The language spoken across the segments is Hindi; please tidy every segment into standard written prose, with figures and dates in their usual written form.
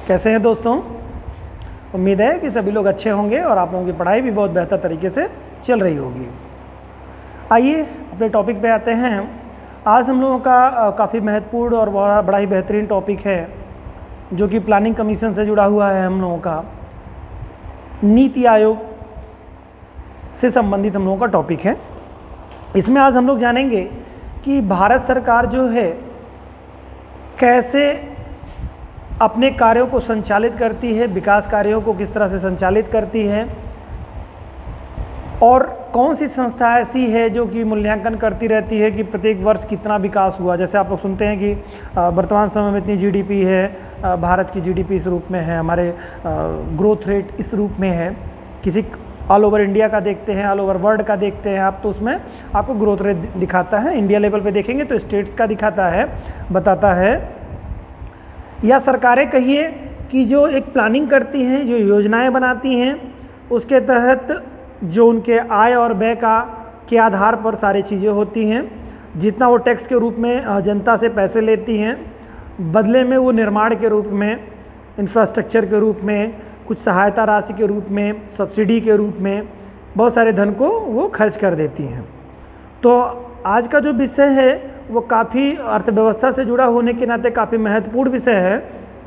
कैसे हैं दोस्तों। उम्मीद है कि सभी लोग अच्छे होंगे और आप लोगों की पढ़ाई भी बहुत बेहतर तरीके से चल रही होगी। आइए अपने टॉपिक पे आते हैं। आज हम लोगों का काफ़ी महत्वपूर्ण और बड़ा ही बेहतरीन टॉपिक है जो कि प्लानिंग कमीशन से जुड़ा हुआ है। हम लोगों का नीति आयोग से संबंधित हम लोगों का टॉपिक है। इसमें आज हम लोग जानेंगे कि भारत सरकार जो है कैसे अपने कार्यों को संचालित करती है, विकास कार्यों को किस तरह से संचालित करती है और कौन सी संस्था ऐसी है जो कि मूल्यांकन करती रहती है कि प्रत्येक वर्ष कितना विकास हुआ। जैसे आप लोग सुनते हैं कि वर्तमान समय में इतनी जीडीपी है, भारत की जीडीपी इस रूप में है, हमारे ग्रोथ रेट इस रूप में है। किसी ऑल ओवर इंडिया का देखते हैं, ऑल ओवर वर्ल्ड का देखते हैं आप, तो उसमें आपको ग्रोथ रेट दिखाता है। इंडिया लेवल पे देखेंगे तो स्टेट्स का दिखाता है, बताता है। या सरकारें कहिए कि जो एक प्लानिंग करती हैं, जो योजनाएं बनाती हैं, उसके तहत जो उनके आय और व्यय के आधार पर सारी चीज़ें होती हैं। जितना वो टैक्स के रूप में जनता से पैसे लेती हैं, बदले में वो निर्माण के रूप में, इंफ्रास्ट्रक्चर के रूप में, कुछ सहायता राशि के रूप में, सब्सिडी के रूप में बहुत सारे धन को वो खर्च कर देती हैं। तो आज का जो विषय है वो काफ़ी अर्थव्यवस्था से जुड़ा होने के नाते काफ़ी महत्वपूर्ण विषय है।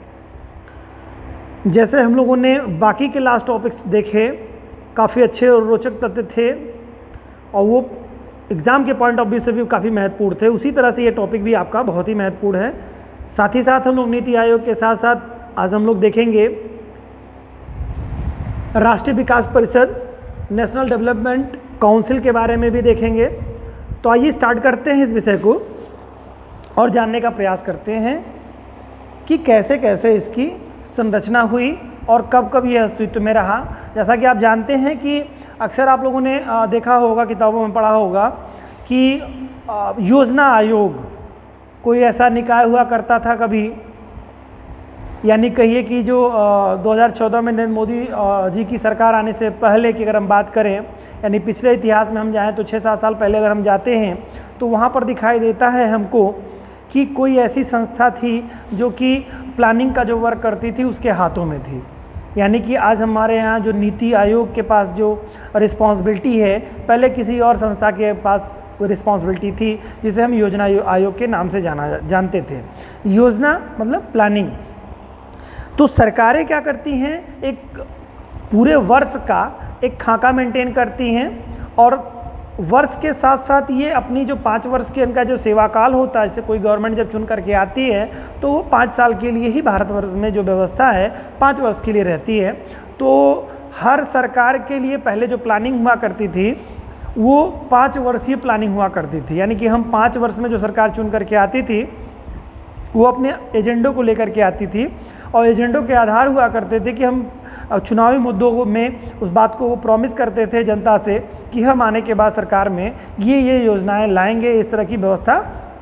जैसे हम लोगों ने बाकी के लास्ट टॉपिक्स देखे, काफ़ी अच्छे और रोचक तथ्य थे और वो एग्ज़ाम के पॉइंट ऑफ व्यू से भी काफ़ी महत्वपूर्ण थे। उसी तरह से ये टॉपिक भी आपका बहुत ही महत्वपूर्ण है। साथ ही साथ हम लोग नीति आयोग के साथ साथ आज हम लोग देखेंगे राष्ट्रीय विकास परिषद, नेशनल डेवलपमेंट काउंसिल के बारे में भी देखेंगे। तो आइए स्टार्ट करते हैं इस विषय को और जानने का प्रयास करते हैं कि कैसे कैसे इसकी संरचना हुई और कब कब यह अस्तित्व में रहा। जैसा कि आप जानते हैं कि अक्सर आप लोगों ने देखा होगा, किताबों में पढ़ा होगा कि योजना आयोग कोई ऐसा निकाय हुआ करता था कभी, यानी कहिए कि जो 2014 में नरेंद्र मोदी जी की सरकार आने से पहले की अगर हम बात करें, यानी पिछले इतिहास में हम जाएं तो 6-7 साल पहले अगर हम जाते हैं तो वहाँ पर दिखाई देता है हमको कि कोई ऐसी संस्था थी जो कि प्लानिंग का जो वर्क करती थी उसके हाथों में थी। यानी कि आज हमारे यहाँ जो नीति आयोग के पास जो रिस्पॉन्सिबिलिटी है, पहले किसी और संस्था के पास रिस्पॉन्सिबिलिटी थी जिसे हम योजना आयोग के नाम से जानते थे। योजना मतलब प्लानिंग। तो सरकारें क्या करती हैं, एक पूरे वर्ष का एक खाका मेंटेन करती हैं और वर्ष के साथ साथ ये अपनी जो 5 वर्ष के इनका जो सेवा काल होता है, जैसे कोई गवर्नमेंट जब चुन करके आती है तो वो 5 साल के लिए ही भारतवर्ष में जो व्यवस्था है 5 वर्ष के लिए रहती है। तो हर सरकार के लिए पहले जो प्लानिंग हुआ करती थी वो 5 वर्षीय प्लानिंग हुआ करती थी। यानी कि हम 5 वर्ष में जो सरकार चुन करके आती थी वो अपने एजेंडों को लेकर के आती थी और एजेंडों के आधार हुआ करते थे कि हम चुनावी मुद्दों में उस बात को वो प्रॉमिस करते थे जनता से कि हम आने के बाद सरकार में ये योजनाएं लाएंगे, इस तरह की व्यवस्था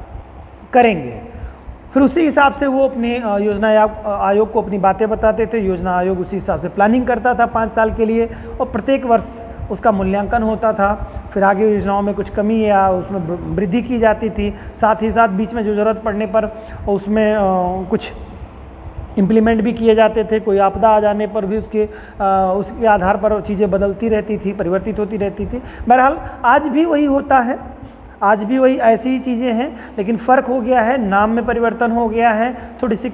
करेंगे। फिर उसी हिसाब से वो अपने योजना आयोग को अपनी बातें बताते थे। योजना आयोग उसी हिसाब से प्लानिंग करता था 5 साल के लिए और प्रत्येक वर्ष उसका मूल्यांकन होता था। फिर आगे योजनाओं में कुछ कमी या उसमें वृद्धि की जाती थी। साथ ही साथ बीच में जो ज़रूरत पड़ने पर उसमें कुछ इम्प्लीमेंट भी किए जाते थे। कोई आपदा आ जाने पर भी उसके आधार पर चीज़ें बदलती रहती थी, परिवर्तित होती रहती थी। बहरहाल आज भी वही होता है, आज भी वही ऐसी ही चीज़ें हैं, लेकिन फ़र्क हो गया है, नाम में परिवर्तन हो गया है, थोड़ी सी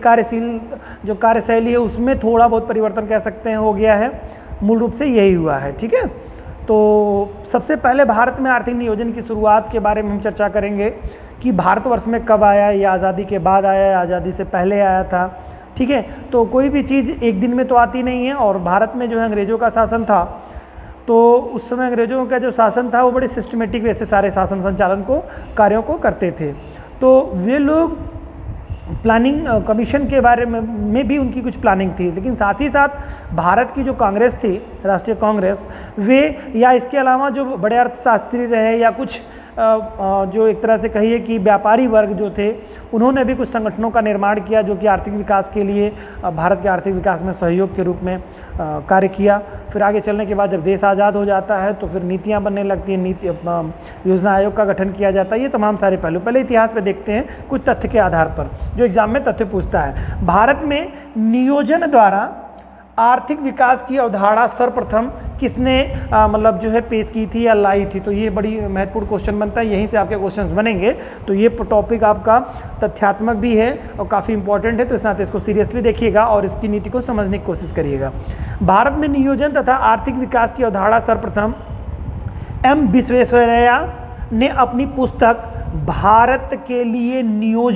जो कार्यशैली है उसमें थोड़ा बहुत परिवर्तन कह सकते हैं हो गया है। मूल रूप से यही हुआ है। ठीक है, तो सबसे पहले भारत में आर्थिक नियोजन की शुरुआत के बारे में हम चर्चा करेंगे कि भारतवर्ष में कब आया, या आज़ादी के बाद आया या आज़ादी से पहले आया था। ठीक है, तो कोई भी चीज़ एक दिन में तो आती नहीं है। और भारत में जो है अंग्रेज़ों का शासन था, तो उस समय अंग्रेज़ों का जो शासन था वो बड़े सिस्टमेटिक वे से सारे शासन संचालन को कार्यों को करते थे। तो वे लोग प्लानिंग कमीशन के बारे में भी उनकी कुछ प्लानिंग थी, लेकिन साथ ही साथ भारत की जो कांग्रेस थी, राष्ट्रीय कांग्रेस, वे या इसके अलावा जो बड़े अर्थशास्त्री रहे या कुछ जो एक तरह से कहिए कि व्यापारी वर्ग जो थे उन्होंने भी कुछ संगठनों का निर्माण किया जो कि आर्थिक विकास के लिए भारत के आर्थिक विकास में सहयोग के रूप में कार्य किया। फिर आगे चलने के बाद जब देश आज़ाद हो जाता है तो फिर नीतियाँ बनने लगती हैं, योजना आयोग का गठन किया जाता है। ये तमाम सारे पहलू पहले इतिहास पे देखते हैं कुछ तथ्य के आधार पर जो एग्जाम में तथ्य पूछता है। भारत में नियोजन द्वारा आर्थिक विकास की अवधारणा सर्वप्रथम किसने मतलब जो है पेश की थी या लाई थी, तो ये बड़ी महत्वपूर्ण क्वेश्चन बनता है, यहीं से आपके क्वेश्चंस बनेंगे। तो ये टॉपिक आपका तथ्यात्मक भी है और काफ़ी इंपॉर्टेंट है, तो इस नाते इसको सीरियसली देखिएगा और इसकी नीति को समझने की कोशिश करिएगा। भारत में नियोजन तथा आर्थिक विकास की अवधारणा सर्वप्रथम एम विश्वेश्वरैया ने अपनी पुस्तक भारत के लिए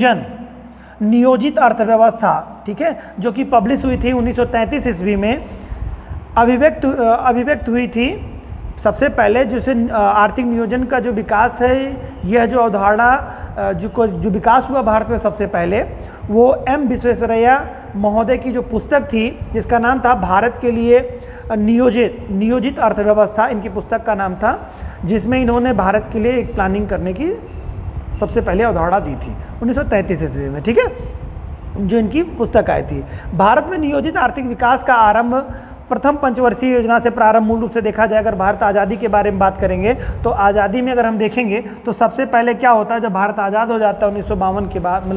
नियोजित अर्थव्यवस्था, ठीक है, जो कि पब्लिश हुई थी 1933 ईस्वी में, अभिव्यक्त हुई थी। सबसे पहले जिसे आर्थिक नियोजन का जो विकास है, यह जो अवधारणा जो विकास हुआ भारत में सबसे पहले, वो एम विश्वेश्वरैया महोदय की जो पुस्तक थी जिसका नाम था भारत के लिए नियोजित अर्थव्यवस्था, इनकी पुस्तक का नाम था, जिसमें इन्होंने भारत के लिए एक प्लानिंग करने की सबसे पहले अवधारणा दी थी 1933 ईस्वी में, ठीक है, जो इनकी पुस्तक आई थी। भारत में नियोजित आर्थिक विकास का आरंभ प्रथम पंचवर्षीय योजना से प्रारंभ मूल रूप से देखा जाए। अगर भारत आज़ादी के बारे में बात करेंगे तो आज़ादी में अगर हम देखेंगे तो सबसे पहले क्या होता है, जब भारत आज़ाद हो जाता है 1952 के बाद,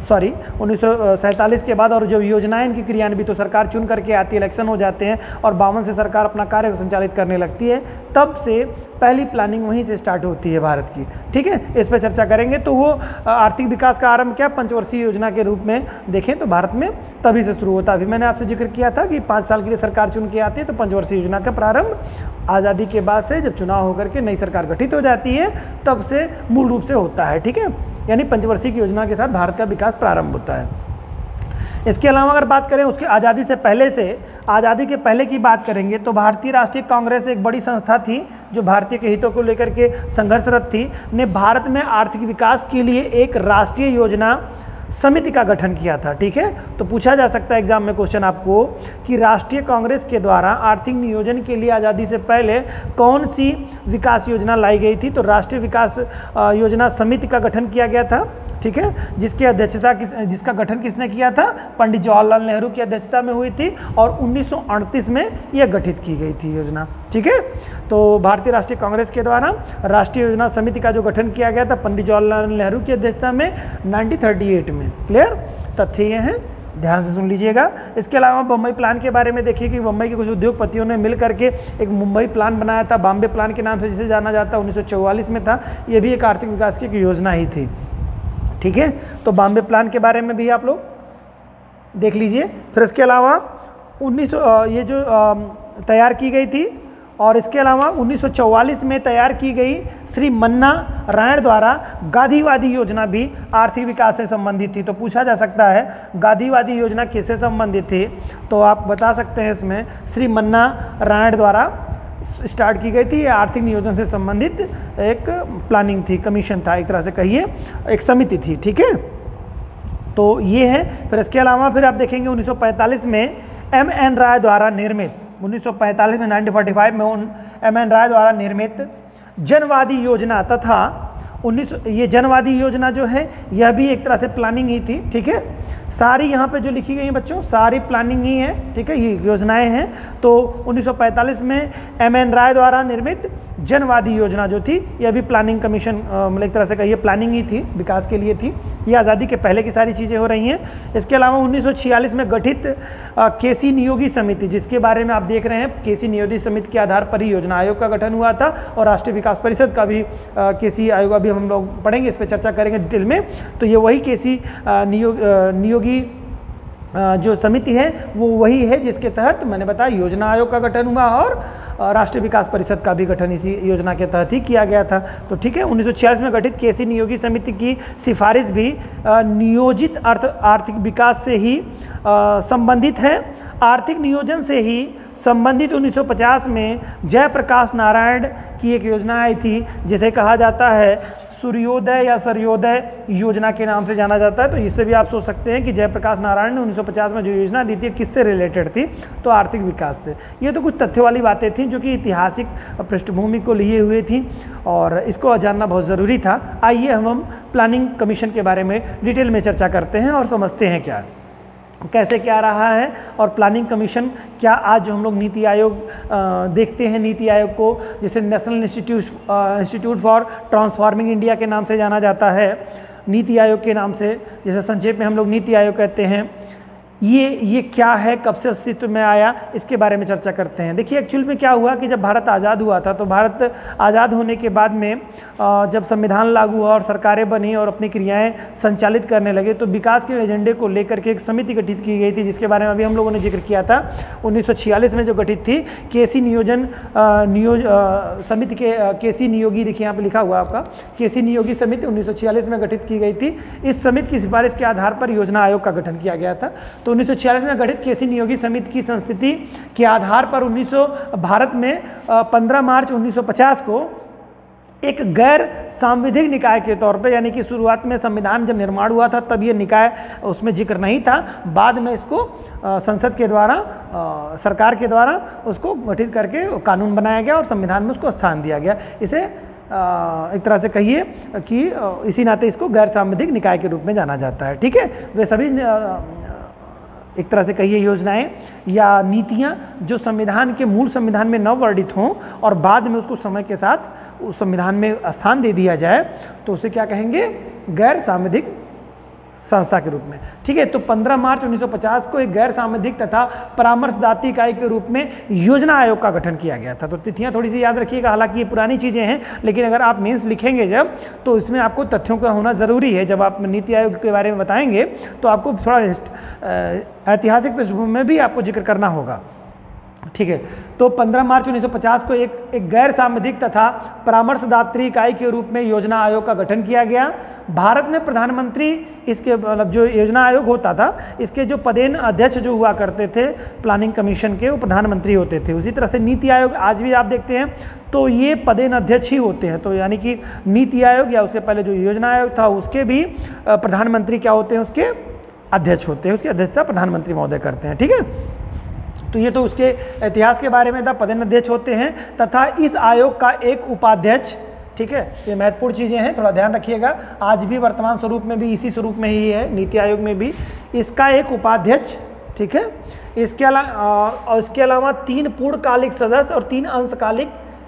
1947 के बाद, और जो योजनाएं इनकी क्रियान्वित तो सरकार चुन करके आती है, इलेक्शन हो जाते हैं और 52 से सरकार अपना कार्य संचालित करने लगती है, तब से पहली प्लानिंग वहीं से स्टार्ट होती है भारत की, ठीक है। इस पर चर्चा करेंगे। तो वो आर्थिक विकास का आरंभ क्या पंचवर्षीय योजना के रूप में देखें तो भारत में तभी से शुरू होता है। अभी मैंने आपसे जिक्र किया था कि 5 साल के लिए सरकार चुन के आती है, तो पंचवर्षीय योजना का प्रारंभ आज़ादी के बाद से, जब चुनाव होकर के नई सरकार गठित हो जाती है तब से मूल रूप से होता है, ठीक है, यानी पंचवर्षीय की योजना के साथ भारत का विकास प्रारंभ होता है। इसके अलावा अगर बात करें उसके आज़ादी से पहले से, आज़ादी के पहले की बात करेंगे तो भारतीय राष्ट्रीय कांग्रेस एक बड़ी संस्था थी जो भारतीय के हितों को लेकर के संघर्षरत थी, ने भारत में आर्थिक विकास के लिए एक राष्ट्रीय योजना समिति का गठन किया था, ठीक है। तो पूछा जा सकता है एग्जाम में क्वेश्चन आपको कि राष्ट्रीय कांग्रेस के द्वारा आर्थिक नियोजन के लिए आज़ादी से पहले कौन सी विकास योजना लाई गई थी, तो राष्ट्रीय विकास योजना समिति का गठन किया गया था, ठीक है, जिसका गठन किसने किया था, पंडित जवाहरलाल नेहरू की अध्यक्षता में हुई थी और 1938 में यह गठित की गई थी योजना, ठीक है। तो भारतीय राष्ट्रीय कांग्रेस के द्वारा राष्ट्रीय योजना समिति का जो गठन किया गया था पंडित जवाहरलाल नेहरू की अध्यक्षता में 1938 में। क्लियर, तथ्य ये हैं, ध्यान से सुन लीजिएगा। इसके अलावा बम्बई प्लान के बारे में देखिए कि बम्बई के कुछ उद्योगपतियों ने मिल करके एक मुंबई प्लान बनाया था, बॉम्बे प्लान के नाम से जिसे जाना जाता है, 1944 में था। ये भी एक आर्थिक विकास की एक योजना ही थी, ठीक है। तो बॉम्बे प्लान के बारे में भी आप लोग देख लीजिए। फिर इसके अलावा ये जो तैयार की गई थी, और इसके अलावा 1944 में तैयार की गई श्री मन्ना रायण द्वारा गांधीवादी योजना भी आर्थिक विकास से संबंधित थी। तो पूछा जा सकता है गांधीवादी योजना किससे संबंधित थी, तो आप बता सकते हैं इसमें श्री मन्ना रायण द्वारा स्टार्ट की गई थी। आर्थिक नियोजन से संबंधित एक प्लानिंग थी, कमीशन था, एक तरह से कहिए एक समिति थी, ठीक है। तो ये है। फिर इसके अलावा फिर आप देखेंगे 1945 में M.N. राय द्वारा निर्मित, 1945 में 1945 में M.N. राय द्वारा निर्मित जनवादी योजना तथा ये जनवादी योजना जो है यह भी एक तरह से प्लानिंग ही थी, ठीक है। सारी यहाँ पे जो लिखी गई हैं बच्चों सारी प्लानिंग ही है, ठीक है, ये योजनाएं हैं। तो 1945 में M.N. राय द्वारा निर्मित जनवादी योजना जो थी यह भी प्लानिंग कमीशन मतलब एक तरह से कहिए प्लानिंग ही थी, विकास के लिए थी। ये आज़ादी के पहले की सारी चीज़ें हो रही हैं। इसके अलावा 1946 में गठित केसी नियोगी समिति, जिसके बारे में आप देख रहे हैं, केसी नियोगी समिति के आधार पर ही योजना आयोग का गठन हुआ था और राष्ट्रीय विकास परिषद का भी केसी आयोग अभी हम लोग पढ़ेंगे, इस पर चर्चा करेंगे डिटेल में। तो ये वही केसी नियोगी जो समिति है वो वही है जिसके तहत मैंने बताया योजना आयोग का गठन हुआ और राष्ट्रीय विकास परिषद का भी गठन इसी योजना के तहत ही किया गया था। तो ठीक है, 1946 में गठित केसी नियोगी समिति की सिफारिश भी नियोजित आर्थिक विकास से ही संबंधित है। आर्थिक नियोजन से ही संबंधित 1950 में जयप्रकाश नारायण की एक योजना आई थी जिसे कहा जाता है सूर्योदय या सर्योदय योजना के नाम से जाना जाता है। तो इससे भी आप सोच सकते हैं कि जयप्रकाश नारायण ने 1950 में जो योजना दी थी किससे रिलेटेड थी, तो आर्थिक विकास से। ये तो कुछ तथ्य वाली बातें थी जो कि ऐतिहासिक पृष्ठभूमि को लिए हुए थी और इसको जानना बहुत ज़रूरी था। आइए हम प्लानिंग कमीशन के बारे में डिटेल में चर्चा करते हैं और समझते हैं क्या कैसे क्या रहा है और प्लानिंग कमीशन क्या आज जो हम लोग नीति आयोग देखते हैं, नीति आयोग को जिसे national institute for transforming India के नाम से जाना जाता है, नीति आयोग के नाम से, जैसे संक्षेप में हम लोग नीति आयोग कहते हैं, ये क्या है, कब से अस्तित्व में आया, इसके बारे में चर्चा करते हैं। देखिए एक्चुअल में क्या हुआ कि जब भारत आज़ाद हुआ था तो भारत आज़ाद होने के बाद में जब संविधान लागू हुआ और सरकारें बनी और अपनी क्रियाएं संचालित करने लगे तो विकास के एजेंडे को लेकर के एक समिति गठित की गई थी, जिसके बारे में अभी हम लोगों ने जिक्र किया था। 1946 में जो गठित थी केसी समिति के केसी नियोगी, देखिए यहाँ पर लिखा हुआ आपका, केसी नियोगी समिति 1946 में गठित की गई थी। इस समिति की सिफारिश के आधार पर योजना आयोग का गठन किया गया था। तो 1946 में गठित केसी नियोगी समिति की संस्थिति के आधार पर भारत में 15 मार्च 1950 को एक गैर सांविधिक निकाय के तौर पे, यानी कि शुरुआत में संविधान जब निर्माण हुआ था तब ये निकाय उसमें जिक्र नहीं था, बाद में इसको संसद के द्वारा सरकार के द्वारा उसको गठित करके कानून बनाया गया और संविधान में उसको स्थान दिया गया। इसे एक तरह से कहिए कि इसी नाते इसको गैर सांविधिक निकाय के रूप में जाना जाता है। ठीक है, वे सभी एक तरह से कहिए योजनाएं या नीतियां जो संविधान के मूल संविधान में नववर्णित हों और बाद में उसको समय के साथ उस संविधान में स्थान दे दिया जाए तो उसे क्या कहेंगे, गैर सांविधिक संस्था के रूप में। ठीक है, तो 15 मार्च 1950 को एक गैर सांविधिक तथा परामर्शदात्री इकाई के रूप में योजना आयोग का गठन किया गया था। तो तिथियां थोड़ी सी याद रखिएगा, हालांकि ये पुरानी चीज़ें हैं, लेकिन अगर आप मेंस लिखेंगे जब तो इसमें आपको तथ्यों का होना ज़रूरी है। जब आप नीति आयोग के बारे में बताएंगे तो आपको थोड़ा ऐतिहासिक पृष्ठभूमि में भी आपको जिक्र करना होगा। ठीक है, तो 15 मार्च 1950 को एक गैर सांविधिक तथा परामर्शदात्री इकाई के रूप में योजना आयोग का गठन किया गया। भारत में प्रधानमंत्री इसके मतलब जो योजना आयोग होता था इसके जो पदेन अध्यक्ष जो हुआ करते थे प्लानिंग कमीशन के, वो प्रधानमंत्री होते थे। उसी तरह से नीति आयोग आज भी आप देखते हैं तो ये पदेन अध्यक्ष ही होते हैं। तो यानी कि नीति आयोग या उसके पहले जो योजना आयोग था उसके भी प्रधानमंत्री क्या होते हैं, उसके अध्यक्ष होते हैं, उसकी अध्यक्षता प्रधानमंत्री महोदय करते हैं। ठीक है, तो ये तो उसके इतिहास के बारे में था। पदेनाध्यक्ष होते हैं तथा इस आयोग का एक उपाध्यक्ष। ठीक है, ये महत्वपूर्ण चीज़ें हैं, थोड़ा ध्यान रखिएगा। आज भी वर्तमान स्वरूप में भी इसी स्वरूप में ही है, नीति आयोग में भी इसका एक उपाध्यक्ष। ठीक है, इसके अलावा 3 पूर्णकालिक सदस्य और 3 अंशकालिक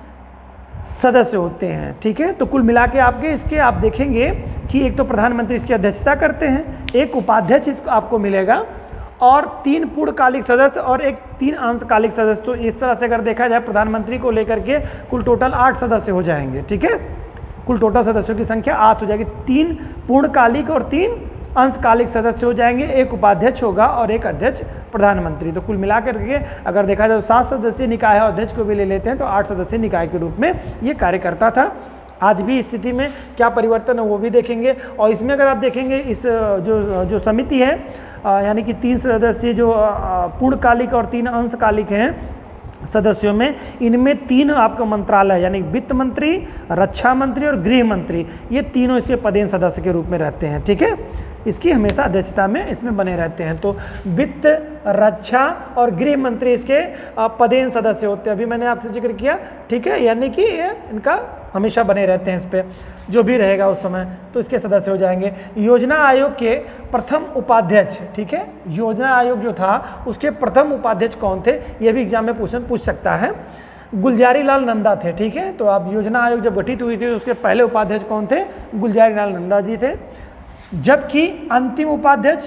सदस्य होते हैं। ठीक है, तो कुल मिला के आपके इसके आप देखेंगे कि एक तो प्रधानमंत्री इसकी अध्यक्षता करते हैं, एक उपाध्यक्ष इसको आपको मिलेगा और 3 पूर्णकालिक सदस्य और 3 अंशकालिक सदस्य। तो इस तरह से अगर देखा जाए प्रधानमंत्री को लेकर के कुल टोटल 8 सदस्य हो जाएंगे। ठीक है, कुल टोटल सदस्यों की संख्या 8 हो जाएगी। 3 पूर्णकालिक और 3 अंशकालिक सदस्य हो जाएंगे, एक उपाध्यक्ष होगा और एक अध्यक्ष प्रधानमंत्री। तो कुल मिलाकर के अगर देखा जाए 7 सदस्यीय निकाय है, अध्यक्ष को भी ले लेते हैं तो 8 सदस्यीय निकाय के रूप में ये कार्य करता था। आज भी स्थिति में क्या परिवर्तन है वो भी देखेंगे। और इसमें अगर आप देखेंगे इस जो समिति है यानी कि 3 सदस्यीय जो पूर्णकालिक और 3 अंशकालिक हैं सदस्यों में, इनमें 3 आपका मंत्रालय यानी वित्त मंत्री, रक्षा मंत्री और गृह मंत्री, ये तीनों इसके पदेन सदस्य के रूप में रहते हैं। ठीक है, इसकी हमेशा अध्यक्षता में इसमें बने रहते हैं। तो वित्त, रक्षा और गृह मंत्री इसके पदेन सदस्य होते हैं। अभी मैंने आपसे जिक्र किया। ठीक है, यानी कि ये इनका हमेशा बने रहते हैं, इस पर जो भी रहेगा उस समय तो इसके सदस्य हो जाएंगे। योजना आयोग के प्रथम उपाध्यक्ष, ठीक है, योजना आयोग जो था उसके प्रथम उपाध्यक्ष कौन थे, ये भी एग्जाम में पूछ सकता है। गुलजारी लाल नंदा थे। ठीक है, तो आप योजना आयोग जब गठित हुई थी तो उसके पहले उपाध्यक्ष कौन थे, गुलजारी लाल नंदा जी थे। जबकि अंतिम उपाध्यक्ष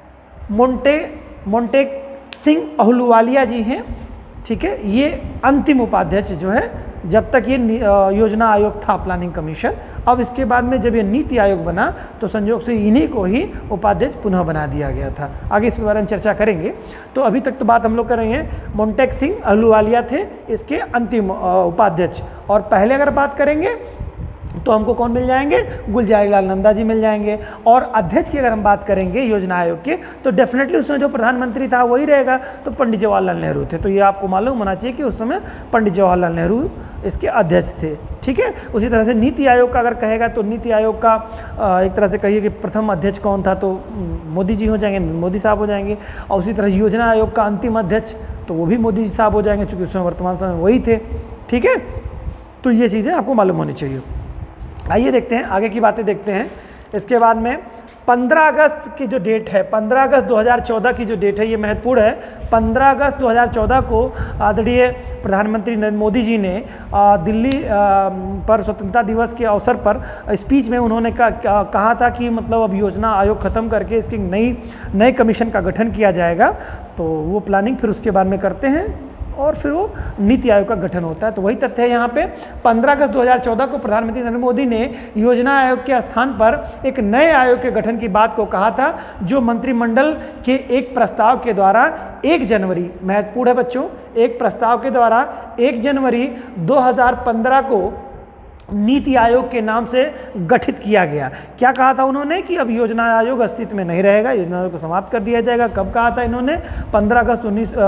मोंटेक सिंह अहलूवालिया जी हैं। ठीक है, ये अंतिम उपाध्यक्ष जो है जब तक ये योजना आयोग था प्लानिंग कमीशन। अब इसके बाद में जब ये नीति आयोग बना तो संयोग से इन्हीं को ही उपाध्यक्ष पुनः बना दिया गया था। आगे इस बारे में चर्चा करेंगे। तो अभी तक तो बात हम लोग कर रहे हैं, मोंटेक सिंह अहलूवालिया थे इसके अंतिम उपाध्यक्ष। और पहले अगर बात करेंगे तो हमको कौन मिल जाएंगे, गुलजारी लाल नंदा जी मिल जाएंगे। और अध्यक्ष की अगर हम बात करेंगे योजना आयोग के तो डेफिनेटली उसमें जो प्रधानमंत्री था वही रहेगा, तो पंडित जवाहरलाल नेहरू थे। तो ये आपको मालूम होना चाहिए कि उस समय पंडित जवाहरलाल नेहरू इसके अध्यक्ष थे। ठीक है, उसी तरह से नीति आयोग का अगर कहेगा तो नीति आयोग का एक तरह से कहिए कि प्रथम अध्यक्ष कौन था, तो मोदी जी हो जाएंगे, मोदी साहब हो जाएंगे। और उसी तरह योजना आयोग का अंतिम अध्यक्ष तो वो भी मोदी जी साहब हो जाएंगे, चूँकि उसमें वर्तमान समय वही थे। ठीक है, तो ये चीज़ें आपको मालूम होनी चाहिए। आइए देखते हैं आगे की बातें देखते हैं। इसके बाद में 15 अगस्त की जो डेट है, 15 अगस्त 2014 की जो डेट है, ये महत्वपूर्ण है। 15 अगस्त 2014 को आदरणीय प्रधानमंत्री नरेंद्र मोदी जी ने दिल्ली पर स्वतंत्रता दिवस के अवसर पर स्पीच में उन्होंने कहा था कि मतलब अब योजना आयोग ख़त्म करके इसकी नए कमीशन का गठन किया जाएगा। तो वो प्लानिंग फिर उसके बाद में करते हैं और फिर वो नीति आयोग का गठन होता है। तो वही तथ्य है यहाँ पे। 15 अगस्त 2014 को प्रधानमंत्री नरेंद्र मोदी ने योजना आयोग के स्थान पर एक नए आयोग के गठन की बात को कहा था, जो मंत्रिमंडल के एक प्रस्ताव के द्वारा 1 जनवरी, महत्वपूर्ण है बच्चों, एक प्रस्ताव के द्वारा 1 जनवरी 2015 को नीति आयोग के नाम से गठित किया गया। क्या कहा था उन्होंने कि अब योजना आयोग अस्तित्व में नहीं रहेगा, योजना आयोग को समाप्त कर दिया जाएगा। कब कहा था इन्होंने? 15 अगस्त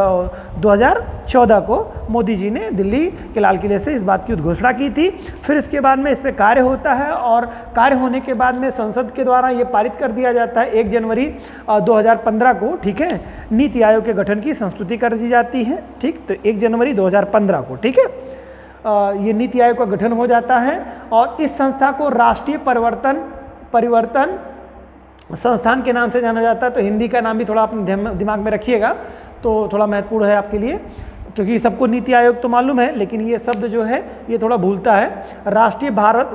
2014 को मोदी जी ने दिल्ली के लाल किले से इस बात की उद्घोषणा की थी। फिर इसके बाद में इस पर कार्य होता है और कार्य होने के बाद में संसद के द्वारा ये पारित कर दिया जाता है 1 जनवरी 2015 को। ठीक है, नीति आयोग के गठन की संस्तुति कर दी जाती है। ठीक, तो 1 जनवरी 2015 को, ठीक है, ये नीति आयोग का गठन हो जाता है और इस संस्था को राष्ट्रीय परिवर्तन संस्थान के नाम से जाना जाता है। तो हिंदी का नाम भी थोड़ा अपने दिमाग में रखिएगा, तो थोड़ा महत्वपूर्ण है आपके लिए, क्योंकि सबको नीति आयोग तो मालूम है लेकिन ये शब्द जो है ये थोड़ा भूलता है। राष्ट्रीय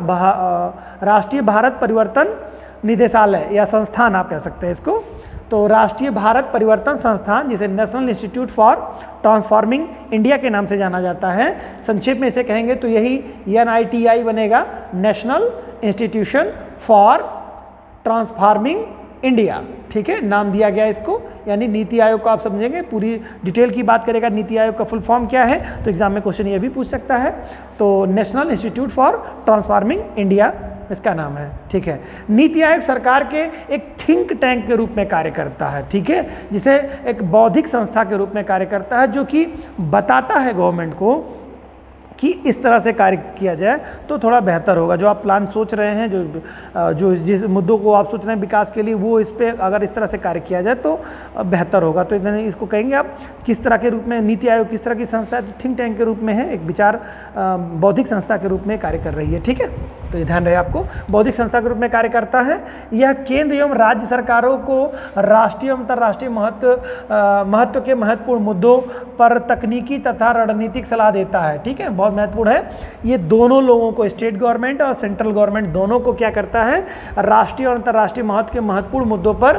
भारत परिवर्तन निदेशालय या संस्थान आप कह सकते हैं इसको। तो राष्ट्रीय भारत परिवर्तन संस्थान, जिसे national institute for transforming India के नाम से जाना जाता है, संक्षेप में इसे कहेंगे तो यही NITI बनेगा, national institution for transforming India. ठीक है, नाम दिया गया इसको, यानी नीति आयोग को आप समझेंगे। पूरी डिटेल की बात करेगा नीति आयोग का फुल फॉर्म क्या है, तो एग्जाम में क्वेश्चन ये भी पूछ सकता है। तो national institute for transforming India इसका नाम है। ठीक है, नीति आयोग सरकार के एक थिंक टैंक के रूप में कार्य करता है। ठीक है, जिसे एक बौद्धिक संस्था के रूप में कार्य करता है, जो कि बताता है गवर्नमेंट को कि इस तरह से कार्य किया जाए तो थोड़ा बेहतर होगा। जो आप प्लान सोच रहे हैं, जो जिस मुद्दों को आप सोच रहे हैं विकास के लिए, वो इस पर अगर इस तरह से कार्य किया जाए तो बेहतर होगा। तो इतने इसको कहेंगे आप किस तरह के रूप में नीति आयोग किस तरह की संस्था है, तो थिंक टैंक के रूप में है, एक विचार बौद्धिक संस्था के रूप में कार्य कर रही है। ठीक है, तो ये ध्यान रहे आपको, बौद्धिक संस्था के रूप में कार्य करता है। यह केंद्र एवं राज्य सरकारों को राष्ट्रीय एवं अंतर्राष्ट्रीय महत्व के महत्वपूर्ण मुद्दों पर तकनीकी तथा रणनीतिक सलाह देता है। ठीक है, बहुत महत्वपूर्ण है। ये दोनों लोगों को, स्टेट गवर्नमेंट और सेंट्रल गवर्नमेंट दोनों को क्या करता है, राष्ट्रीय और अंतर्राष्ट्रीय महत्व के महत्वपूर्ण मुद्दों पर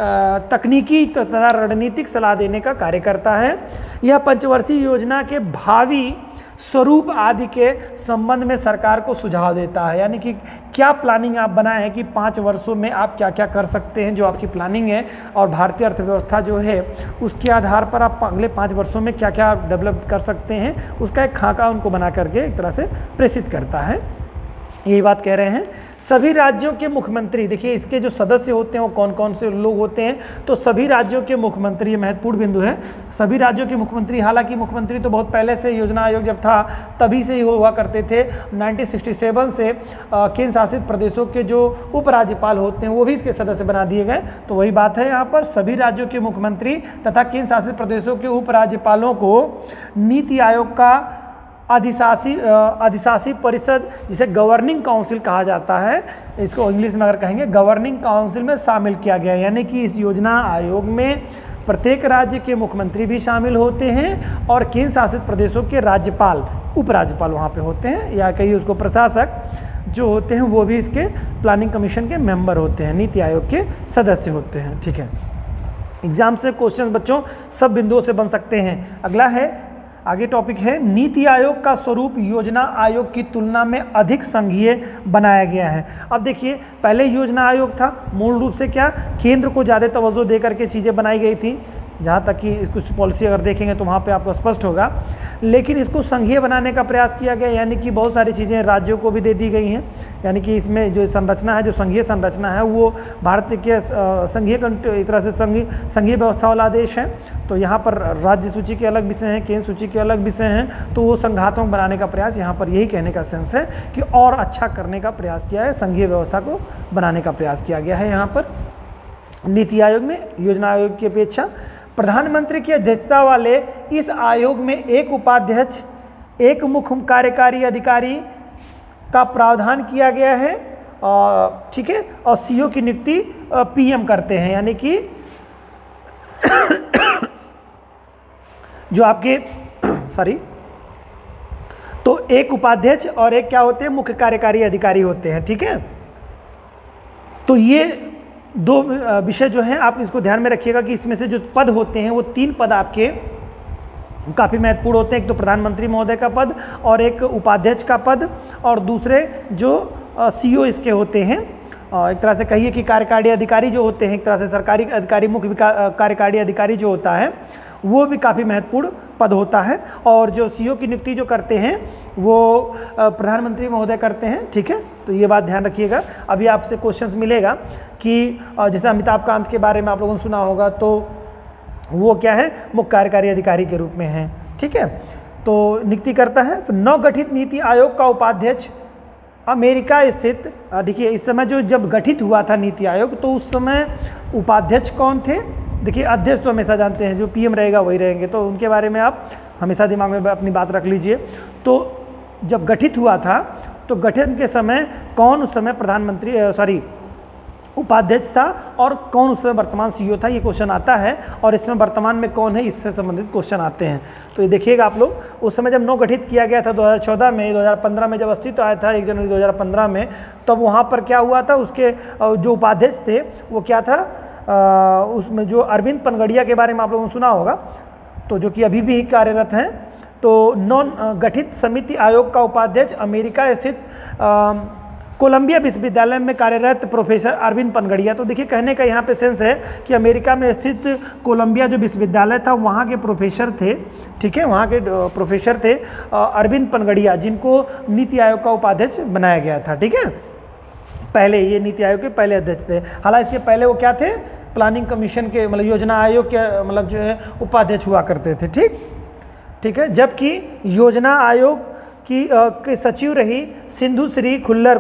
तकनीकी तथा रणनीतिक सलाह देने का कार्य करता है। यह पंचवर्षीय योजना के भावी स्वरूप आदि के संबंध में सरकार को सुझाव देता है, यानी कि क्या प्लानिंग आप बनाए हैं कि 5 वर्षों में आप क्या क्या कर सकते हैं, जो आपकी प्लानिंग है, और भारतीय अर्थव्यवस्था जो है उसके आधार पर आप अगले 5 वर्षों में क्या क्या डेवलप कर सकते हैं, उसका एक खाका उनको बना करके एक तरह से प्रेषित करता है। यही बात कह रहे हैं। सभी राज्यों के मुख्यमंत्री, देखिए इसके जो सदस्य होते हैं वो कौन कौन से लोग होते हैं, तो सभी राज्यों के मुख्यमंत्री, ये महत्वपूर्ण बिंदु है। सभी राज्यों के मुख्यमंत्री, हालांकि मुख्यमंत्री तो बहुत पहले से योजना आयोग जब था तभी से ही हुआ करते थे। 1967 से केंद्र शासित प्रदेशों के जो उपराज्यपाल होते हैं वो भी इसके सदस्य बना दिए गए। तो वही बात है यहाँ पर, सभी राज्यों के मुख्यमंत्री तथा केंद्र शासित प्रदेशों के उपराज्यपालों को नीति आयोग का अधिशासी परिषद, जिसे गवर्निंग काउंसिल कहा जाता है, इसको इंग्लिश में अगर कहेंगे गवर्निंग काउंसिल में शामिल किया गया। यानी कि इस योजना आयोग में प्रत्येक राज्य के मुख्यमंत्री भी शामिल होते हैं और केंद्र शासित प्रदेशों के राज्यपाल, उपराज्यपाल वहाँ पे होते हैं, या कहिए उसको प्रशासक जो होते हैं, वो भी इसके प्लानिंग कमीशन के मेंबर होते हैं, नीति आयोग के सदस्य होते हैं। ठीक है, एग्जाम से क्वेश्चन बच्चों सब बिंदुओं से बन सकते हैं। अगला है, आगे टॉपिक है, नीति आयोग का स्वरूप योजना आयोग की तुलना में अधिक संघीय बनाया गया है। अब देखिए, पहले योजना आयोग था, मूल रूप से क्या केंद्र को ज़्यादा तवज्जो दे करके चीज़ें बनाई गई थी, जहाँ तक कि कुछ पॉलिसी अगर देखेंगे तो वहाँ पे आपको स्पष्ट होगा। लेकिन इसको संघीय बनाने का प्रयास किया गया, यानी कि बहुत सारी चीज़ें राज्यों को भी दे दी गई हैं। यानी कि इसमें जो संरचना है, जो संघीय संरचना है, वो भारत के संघीय एक तरह से संघीय व्यवस्था वाला देश है। तो यहाँ पर राज्य सूची के अलग विषय हैं, केंद्र सूची के अलग विषय हैं, तो वो संघात्मक बनाने का प्रयास, यहाँ पर यही कहने का सेंस है कि और अच्छा करने का प्रयास किया है, संघीय व्यवस्था को बनाने का प्रयास किया गया है यहाँ पर नीति आयोग में, योजना आयोग की अपेक्षा। प्रधानमंत्री की अध्यक्षता वाले इस आयोग में एक उपाध्यक्ष, एक मुख्य कार्यकारी अधिकारी का प्रावधान किया गया है, ठीक है, और सीईओ की नियुक्ति पीएम करते हैं, यानी कि जो आपके सॉरी तो एक उपाध्यक्ष और एक क्या होते हैं, मुख्य कार्यकारी अधिकारी होते हैं, ठीक है। तो ये दो विषय जो हैं आप इसको ध्यान में रखिएगा कि इसमें से जो पद होते हैं वो 3 पद आपके काफ़ी महत्वपूर्ण होते हैं। एक तो प्रधानमंत्री महोदय का पद और एक उपाध्यक्ष का पद और दूसरे जो सीईओ इसके होते हैं, एक तरह से कहिए कि कार्यकारी अधिकारी जो होते हैं, एक तरह से सरकारी अधिकारी, मुख्य कार्यकारी अधिकारी जो होता है वो भी काफ़ी महत्वपूर्ण पद होता है। और जो सीईओ की नियुक्ति जो करते हैं वो प्रधानमंत्री महोदय करते हैं, ठीक है। तो ये बात ध्यान रखिएगा। अभी आपसे क्वेश्चंस मिलेगा कि जैसे अमिताभ कांत के बारे में आप लोगों ने सुना होगा, तो वो क्या है, मुख्य कार्यकारी अधिकारी के रूप में है, ठीक है। तो नियुक्ति करता है। नवगठित नीति आयोग का उपाध्यक्ष अमेरिका स्थित, देखिए इस समय जो जब गठित हुआ था नीति आयोग तो उस समय उपाध्यक्ष कौन थे, देखिए अध्यक्ष तो हमेशा जानते हैं, जो पीएम रहेगा वही रहेंगे, तो उनके बारे में आप हमेशा दिमाग में अपनी बात रख लीजिए। तो जब गठित हुआ था तो गठन के समय कौन उस समय प्रधानमंत्री उपाध्यक्ष था और कौन उस समय वर्तमान सीईओ था, ये क्वेश्चन आता है। और इसमें वर्तमान में कौन है, इससे संबंधित क्वेश्चन आते हैं। तो ये देखिएगा आप लोग, उस समय जब नवगठित किया गया था 2014 में, 2015 में जब अस्तित्व आया था 1 जनवरी 2015 में, तब वहाँ पर क्या हुआ था, उसके जो उपाध्यक्ष थे वो क्या था, उसमें जो अरविंद पनगड़िया के बारे में आप लोगों ने सुना होगा, तो जो कि अभी भी कार्यरत हैं। तो नॉन गठित समिति आयोग का उपाध्यक्ष अमेरिका स्थित कोलंबिया विश्वविद्यालय में कार्यरत प्रोफेसर अरविंद पनगड़िया। तो देखिए कहने का यहाँ पे सेंस है कि अमेरिका में स्थित कोलंबिया जो विश्वविद्यालय था वहाँ के प्रोफेसर थे, ठीक है, वहाँ के प्रोफेसर थे अरविंद पनगड़िया, जिनको नीति आयोग का उपाध्यक्ष बनाया गया था, ठीक है। पहले ये नीति आयोग के पहले अध्यक्ष थे। हालांकि इसके पहले वो क्या थे, प्लानिंग कमीशन के मतलब योजना आयोग के मतलब जो है उपाध्यक्ष हुआ करते थे, ठीक है। जबकि योजना आयोग के सचिव रही सिंधु श्री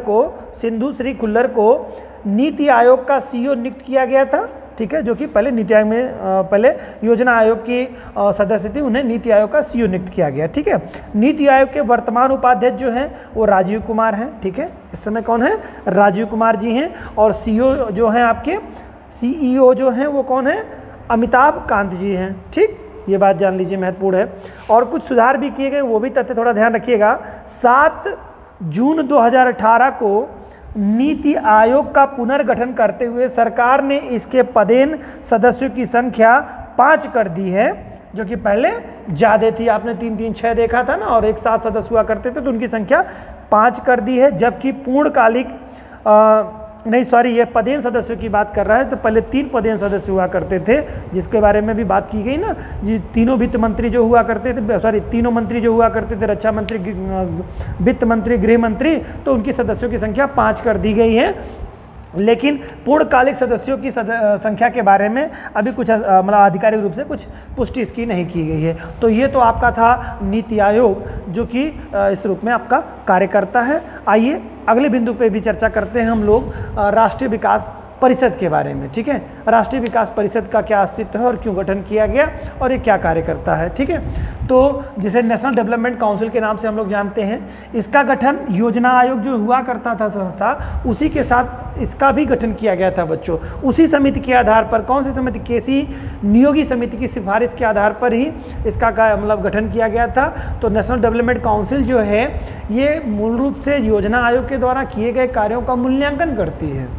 खुल्लर को नीति आयोग का सीईओ नियुक्त किया गया था, ठीक है, जो कि पहले नीति आयोग में पहले योजना आयोग की सदस्य थी, उन्हें नीति आयोग का सीईओ नियुक्त किया गया, ठीक है। नीति आयोग के वर्तमान उपाध्यक्ष जो हैं वो राजीव कुमार हैं, ठीक है, इस समय कौन है, राजीव कुमार जी हैं। और सीईओ जो हैं आपके सीईओ जो हैं वो कौन है, अमिताभ कांत जी हैं, ठीक। ये बात जान लीजिए, महत्वपूर्ण है। और कुछ सुधार भी किए गए, वो भी तथ्य थोड़ा ध्यान रखिएगा। 7 जून 2018 को नीति आयोग का पुनर्गठन करते हुए सरकार ने इसके पदेन सदस्यों की संख्या 5 कर दी है, जो कि पहले ज़्यादा थी। आपने 3-3-6 देखा था ना, और एक 7 सदस्य हुआ करते थे, तो उनकी संख्या 5 कर दी है। जबकि पूर्णकालिक नहीं सॉरी ये पदेन सदस्यों की बात कर रहा है, तो पहले 3 पदेन सदस्य हुआ करते थे, जिसके बारे में भी बात की गई ना, जी तीनों वित्त मंत्री जो हुआ करते थे, सॉरी तीनों मंत्री जो हुआ करते थे, रक्षा मंत्री, वित्त मंत्री, गृह मंत्री, तो उनकी सदस्यों की संख्या 5 कर दी गई है। लेकिन पूर्णकालिक सदस्यों की संख्या के बारे में अभी कुछ मतलब आधिकारिक रूप से कुछ पुष्टि इसकी नहीं की गई है। तो ये तो आपका था नीति आयोग, जो कि इस रूप में आपका कार्य करता है। आइए अगले बिंदु पे भी चर्चा करते हैं हम लोग राष्ट्रीय विकास परिषद के बारे में, ठीक है। राष्ट्रीय विकास परिषद का क्या अस्तित्व है और क्यों गठन किया गया और ये क्या कार्य करता है, ठीक है। तो जिसे नेशनल डेवलपमेंट काउंसिल के नाम से हम लोग जानते हैं, इसका गठन योजना आयोग जो हुआ करता था संस्था, उसी के साथ इसका भी गठन किया गया था बच्चों। उसी समिति के आधार पर, कौन सी समिति, केसी नियोगी समिति की सिफारिश के आधार पर ही इसका मतलब गठन किया गया था। तो नेशनल डेवलपमेंट काउंसिल जो है ये मूल रूप से योजना आयोग के द्वारा किए गए कार्यों का मूल्यांकन करती है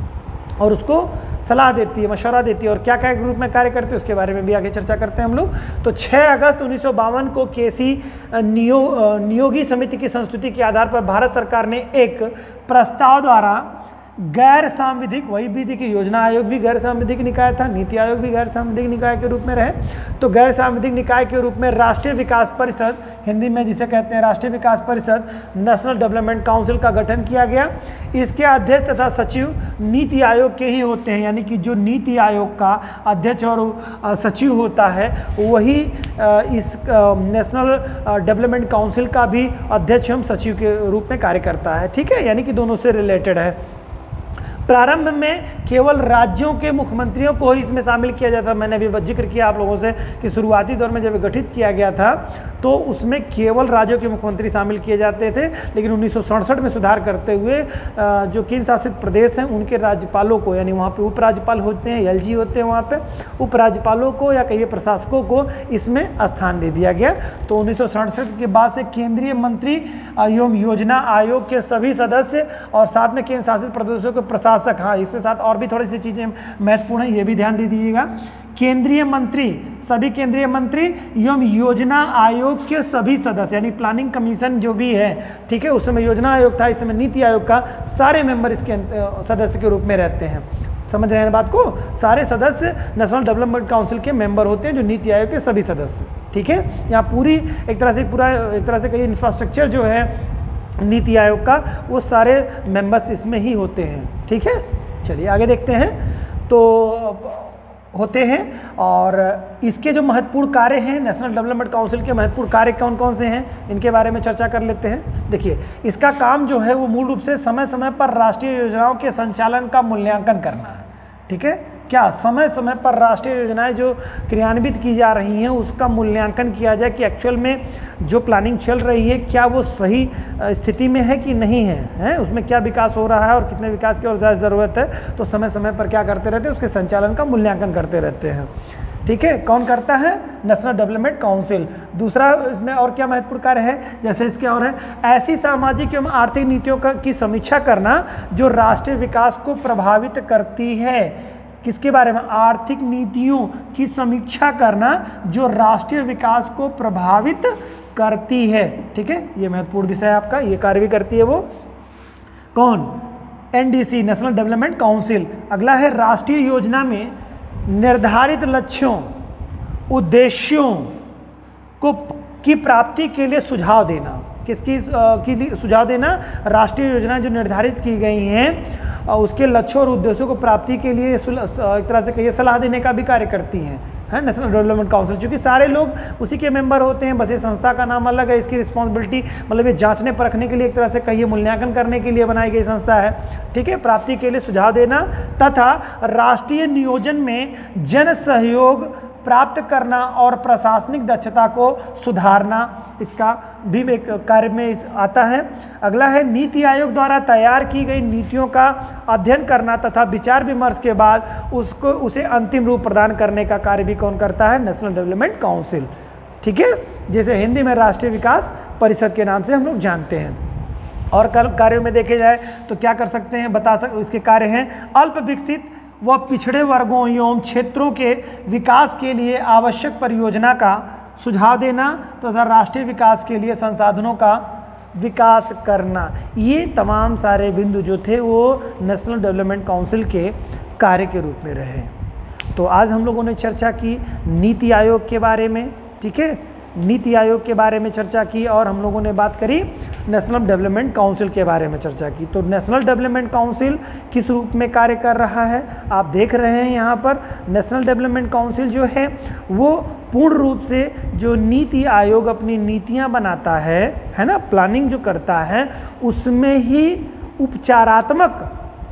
और उसको सलाह देती है, मशवरा देती है, और क्या क्या रूप में कार्य करते हैं उसके बारे में भी आगे चर्चा करते हैं हम लोग। तो 6 अगस्त 1952 को केसी नियोगी समिति की संस्तुति के आधार पर भारत सरकार ने एक प्रस्ताव द्वारा गैर सांविधिक, वही भी देखिए योजना आयोग भी गैर सांविधिक निकाय था, नीति आयोग भी गैर सांविधिक निकाय के रूप में रहे, तो गैर सांविधिक निकाय के रूप में राष्ट्रीय विकास परिषद, हिंदी में जिसे कहते हैं राष्ट्रीय विकास परिषद, नेशनल डेवलपमेंट काउंसिल का गठन किया गया। इसके अध्यक्ष तथा सचिव नीति आयोग के ही होते हैं, यानी कि जो नीति आयोग का अध्यक्ष और सचिव होता है वही इस नेशनल डेवलपमेंट काउंसिल का भी अध्यक्ष एवं सचिव के रूप में कार्य करता है, ठीक है, यानी कि दोनों से रिलेटेड है। प्रारंभ में केवल राज्यों के मुख्यमंत्रियों को ही इसमें शामिल किया जाता। मैंने अभी जिक्र किया आप लोगों से कि शुरुआती दौर में जब गठित किया गया था तो उसमें केवल राज्यों के मुख्यमंत्री शामिल किए जाते थे, लेकिन 1967 में सुधार करते हुए जो केंद्र शासित प्रदेश हैं उनके राज्यपालों को, यानी वहाँ पे उपराज्यपाल होते हैं, एलजी होते हैं, वहाँ पे उपराज्यपालों को या कहिए प्रशासकों को इसमें स्थान दे दिया गया। तो 1967 के बाद से केंद्रीय मंत्री एवं योजना आयोग के सभी सदस्य और साथ में केंद्र शासित प्रदेशों के प्रशासक, हाँ इसके साथ और भी थोड़ी सी चीज़ें महत्वपूर्ण हैं, ये भी ध्यान दे दीजिएगा। केंद्रीय मंत्री, सभी केंद्रीय मंत्री एवं योजना आयोग के सभी सदस्य, यानी प्लानिंग कमीशन जो भी है, ठीक है, उस समय योजना आयोग था, इस समय नीति आयोग का, सारे मेंबर इसके सदस्य के रूप में रहते हैं। समझ रहे हैं बात को? सारे सदस्य नेशनल डेवलपमेंट काउंसिल के मेंबर होते हैं, जो नीति आयोग के सभी सदस्य, ठीक है। यहाँ पूरी एक तरह से कई इंफ्रास्ट्रक्चर जो है नीति आयोग का, वो सारे मेंबर्स इसमें ही होते हैं, ठीक है। चलिए आगे देखते हैं। तो होते हैं और इसके जो महत्वपूर्ण कार्य हैं, नेशनल डेवलपमेंट काउंसिल के महत्वपूर्ण कार्य कौन कौन से हैं, इनके बारे में चर्चा कर लेते हैं। देखिए, इसका काम जो है वो मूल रूप से समय समय पर राष्ट्रीय योजनाओं के संचालन का मूल्यांकन करना है, ठीक है। क्या समय समय पर राष्ट्रीय योजनाएं जो क्रियान्वित की जा रही हैं उसका मूल्यांकन किया जाए कि एक्चुअल में जो प्लानिंग चल रही है क्या वो सही स्थिति में है कि नहीं है, उसमें क्या विकास हो रहा है और कितने विकास की और ज़्यादा ज़रूरत है। तो समय समय पर क्या करते रहते हैं, उसके संचालन का मूल्यांकन करते रहते हैं, ठीक है। कौन करता है? National development council. दूसरा इसमें और क्या महत्वपूर्ण कार्य है, जैसे इसके और है, ऐसी सामाजिक एवं आर्थिक नीतियों की समीक्षा करना जो राष्ट्रीय विकास को प्रभावित करती है। किसके बारे में? आर्थिक नीतियों की समीक्षा करना जो राष्ट्रीय विकास को प्रभावित करती है, ठीक है। ये महत्वपूर्ण विषय है आपका, ये कार्य भी करती है वो कौन? NDC, national development council. अगला है राष्ट्रीय योजना में निर्धारित लक्ष्यों, उद्देश्यों की प्राप्ति के लिए सुझाव देना। किसकी सुझाव देना? राष्ट्रीय योजनाएं जो निर्धारित की गई हैं उसके लक्ष्यों और उद्देश्यों को प्राप्ति के लिए एक तरह से कहिए सलाह देने का भी कार्य करती हैं, है नेशनल डेवलपमेंट काउंसिल। क्योंकि सारे लोग उसी के मेंबर होते हैं, बस ये संस्था का नाम अलग है, इसकी रिस्पॉन्सिबिलिटी मतलब ये जांचने परखने के लिए, एक तरह से कहिए मूल्यांकन करने के लिए बनाई गई संस्था है, ठीक है। प्राप्ति के लिए सुझाव देना तथा राष्ट्रीय नियोजन में जन सहयोग प्राप्त करना और प्रशासनिक दक्षता को सुधारना, इसका भी एक कार्य में आता है। अगला है नीति आयोग द्वारा तैयार की गई नीतियों का अध्ययन करना तथा विचार विमर्श के बाद उसे अंतिम रूप प्रदान करने का कार्य भी कौन करता है? नेशनल डेवलपमेंट काउंसिल, ठीक है, जिसे हिंदी में राष्ट्रीय विकास परिषद के नाम से हम लोग जानते हैं। और कार्यों में देखे जाए तो क्या कर सकते हैं, इसके कार्य हैं अल्प विकसित व पिछड़े वर्गों एवं क्षेत्रों के विकास के लिए आवश्यक परियोजना का सुझाव देना तथा राष्ट्रीय विकास के लिए संसाधनों का विकास करना। ये तमाम सारे बिंदु जो थे वो नेशनल डेवलपमेंट काउंसिल के कार्य के रूप में रहे। तो आज हम लोगों ने चर्चा की नीति आयोग के बारे में, ठीक है, नीति आयोग के बारे में चर्चा की और हम लोगों ने बात करी नेशनल डेवलपमेंट काउंसिल के बारे में चर्चा की। तो नेशनल डेवलपमेंट काउंसिल किस रूप में कार्य कर रहा है आप देख रहे हैं यहाँ पर। नेशनल डेवलपमेंट काउंसिल जो है वो पूर्ण रूप से जो नीति आयोग अपनी नीतियाँ बनाता है ना, प्लानिंग जो करता है, उसमें ही उपचारात्मक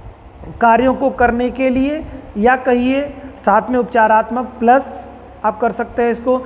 कार्यों को करने के लिए या कहिए साथ में उपचारात्मक प्लस आप कर सकते हैं इसको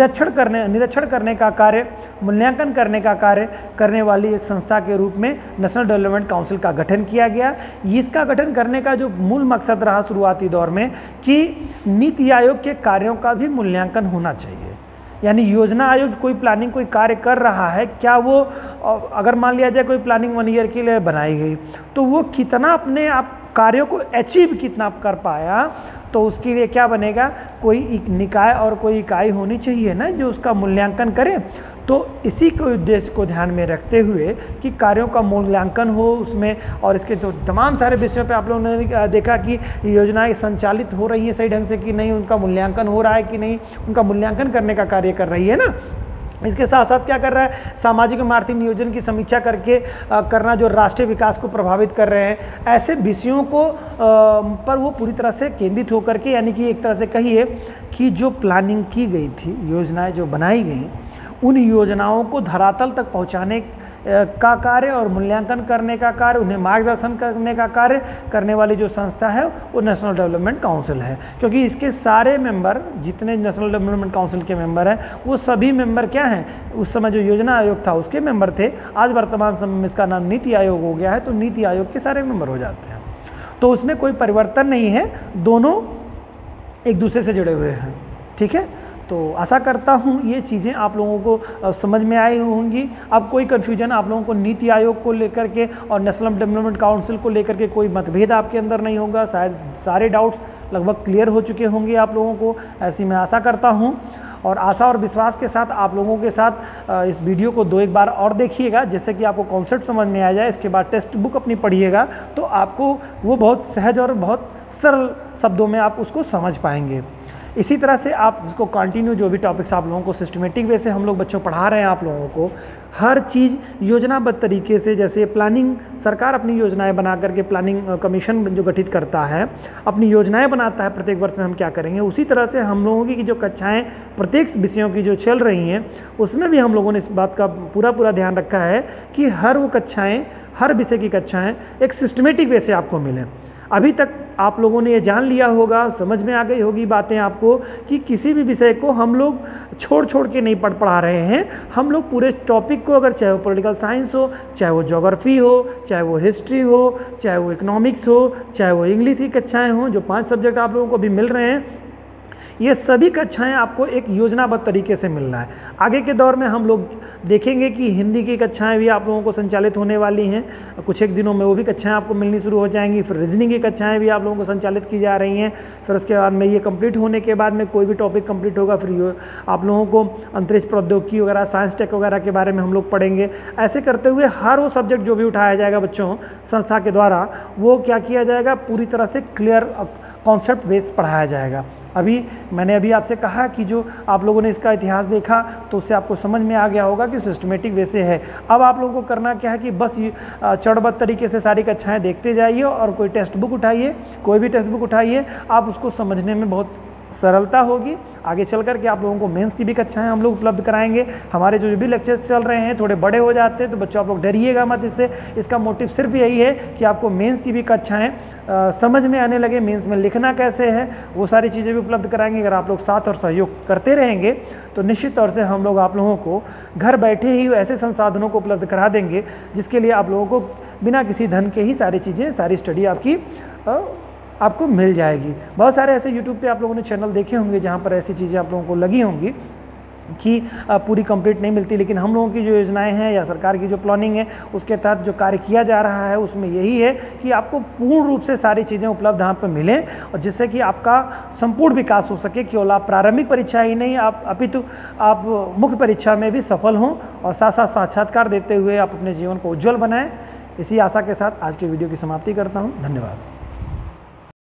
निरीक्षण करने का कार्य, मूल्यांकन करने का कार्य करने वाली एक संस्था के रूप में नेशनल डेवलपमेंट काउंसिल का गठन किया गया। इसका गठन करने का जो मूल मकसद रहा शुरुआती दौर में कि नीति आयोग के कार्यों का भी मूल्यांकन होना चाहिए। यानी योजना आयोग कोई प्लानिंग कोई कार्य कर रहा है, क्या वो अगर मान लिया जाए कोई प्लानिंग 1 ईयर के लिए बनाई गई तो वो कितना अपने आप कार्यों को अचीव कितना कर पाया, तो उसके लिए क्या बनेगा, कोई निकाय और कोई इकाई होनी चाहिए ना जो उसका मूल्यांकन करे। तो इसी के उद्देश्य को ध्यान में रखते हुए कि कार्यों का मूल्यांकन हो उसमें, और इसके जो तमाम सारे विषयों पे आप लोगों ने देखा कि योजनाएं संचालित हो रही हैं सही ढंग से कि नहीं, उनका मूल्यांकन हो रहा है कि नहीं, उनका मूल्यांकन करने का कार्य कर रही है ना। इसके साथ साथ क्या कर रहा है, सामाजिक एवं आर्थिक नियोजन की समीक्षा करके करना जो राष्ट्रीय विकास को प्रभावित कर रहे हैं, ऐसे विषयों को पर वो पूरी तरह से केंद्रित होकर के, यानी कि एक तरह से कहिए कि जो प्लानिंग की गई थी, योजनाएं जो बनाई गई, उन योजनाओं को धरातल तक पहुंचाने का कार्य और मूल्यांकन करने का कार्य, उन्हें मार्गदर्शन करने का कार्य करने वाली जो संस्था है वो नेशनल डेवलपमेंट काउंसिल है। क्योंकि इसके सारे मेंबर, जितने नेशनल डेवलपमेंट काउंसिल के मेंबर हैं, वो सभी मेंबर क्या हैं, उस समय जो योजना आयोग था उसके मेंबर थे। आज वर्तमान समय में इसका नाम नीति आयोग हो गया है, तो नीति आयोग के सारे मेंबर हो जाते हैं। तो उसमें कोई परिवर्तन नहीं है, दोनों एक दूसरे से जुड़े हुए हैं। ठीक है, तो आशा करता हूँ ये चीज़ें आप लोगों को समझ में आई होंगी। अब कोई कन्फ्यूजन आप लोगों को नीति आयोग को लेकर के और नेशनल डेवलपमेंट काउंसिल को लेकर के कोई मतभेद आपके अंदर नहीं होगा। शायद सारे डाउट्स लगभग क्लियर हो चुके होंगे आप लोगों को, ऐसी मैं आशा करता हूँ। और आशा और विश्वास के साथ आप लोगों के साथ इस वीडियो को 2-1 बार और देखिएगा, जिससे कि आपको कॉन्सेप्ट समझ में आ जाए। इसके बाद टेक्स्ट बुक अपनी पढ़िएगा तो आपको वो बहुत सहज और बहुत सरल शब्दों में आप उसको समझ पाएंगे। इसी तरह से आप उसको कंटिन्यू, जो भी टॉपिक्स आप लोगों को सिस्टमेटिक वे से हम लोग बच्चों पढ़ा रहे हैं, आप लोगों को हर चीज़ योजनाबद्ध तरीके से, जैसे प्लानिंग, सरकार अपनी योजनाएं बना करके प्लानिंग कमीशन जो गठित करता है, अपनी योजनाएं बनाता है प्रत्येक वर्ष में हम क्या करेंगे, उसी तरह से हम लोगों की जो कक्षाएं प्रत्येक विषयों की जो चल रही हैं उसमें भी हम लोगों ने इस बात का पूरा ध्यान रखा है कि हर वो कक्षाएँ, हर विषय की कक्षाएँ एक सिस्टमेटिक वे से आपको मिलें। अभी तक आप लोगों ने ये जान लिया होगा, समझ में आ गई होगी बातें आपको कि किसी भी विषय को हम लोग छोड़ के नहीं पढ़ा रहे हैं। हम लोग पूरे टॉपिक को, अगर चाहे वो पॉलिटिकल साइंस हो, चाहे वो ज्योग्राफी हो, चाहे वो हिस्ट्री हो, चाहे वो इकोनॉमिक्स हो, चाहे वो इंग्लिश की कक्षाएँ हों, जो 5 सब्जेक्ट आप लोगों को अभी मिल रहे हैं, ये सभी कक्षाएं आपको एक योजनाबद्ध तरीके से मिलना है। आगे के दौर में हम लोग देखेंगे कि हिंदी की कक्षाएं भी आप लोगों को संचालित होने वाली हैं, कुछ एक दिनों में वो भी कक्षाएं आपको मिलनी शुरू हो जाएंगी। फिर रीजनिंग की कक्षाएं भी आप लोगों को संचालित की जा रही हैं। फिर उसके बाद में ये कंप्लीट होने के बाद में कोई भी टॉपिक कंप्लीट होगा, फिर आप लोगों को अंतरिक्ष प्रौद्योगिकी वगैरह, साइंस टेक वगैरह के बारे में हम लोग पढ़ेंगे। ऐसे करते हुए हर वो सब्जेक्ट जो भी उठाया जाएगा बच्चों संस्था के द्वारा, वो क्या किया जाएगा, पूरी तरह से क्लियर कॉन्सेप्ट बेस पढ़ाया जाएगा। मैंने अभी आपसे कहा कि जो आप लोगों ने इसका इतिहास देखा तो उससे आपको समझ में आ गया होगा कि सिस्टमेटिक वे से है। अब आप लोगों को करना क्या है कि बस चरणबद्ध तरीके से सारी कक्षाएं देखते जाइए और कोई टेक्स्ट बुक उठाइए, कोई भी टेक्स्ट बुक उठाइए, आप उसको समझने में बहुत सरलता होगी। आगे चल कर के आप लोगों को मेंस की भी कक्षाएं हम लोग उपलब्ध कराएंगे। हमारे जो भी लेक्चर्स चल रहे हैं थोड़े बड़े हो जाते हैं तो बच्चों आप लोग डरिएगा मत इससे। इसका मोटिव सिर्फ यही है कि आपको मेंस की भी कक्षाएं समझ में आने लगे, मेंस में लिखना कैसे है वो सारी चीज़ें भी उपलब्ध कराएंगे। अगर आप लोग साथ और सहयोग करते रहेंगे तो निश्चित तौर से हम लोग आप लोगों को घर बैठे ही ऐसे संसाधनों को उपलब्ध करा देंगे जिसके लिए आप लोगों को बिना किसी धन के ही सारी चीज़ें, सारी स्टडी आपको मिल जाएगी। बहुत सारे ऐसे यूट्यूब पे आप लोगों ने चैनल देखे होंगे जहाँ पर ऐसी चीज़ें आप लोगों को लगी होंगी कि पूरी कंप्लीट नहीं मिलती, लेकिन हम लोगों की जो योजनाएं हैं या सरकार की जो प्लानिंग है उसके तहत जो कार्य किया जा रहा है उसमें यही है कि आपको पूर्ण रूप से सारी चीज़ें उपलब्ध यहाँ पर मिलें और जिससे कि आपका संपूर्ण विकास हो सके। केवल आप प्रारंभिक परीक्षा ही नहीं, अपितु आप मुख्य परीक्षा में भी सफल हों और साथ साथ साक्षात्कार देते हुए आप अपने जीवन को उज्ज्वल बनाएँ। इसी आशा के साथ आज के वीडियो की समाप्ति करता हूँ। धन्यवाद।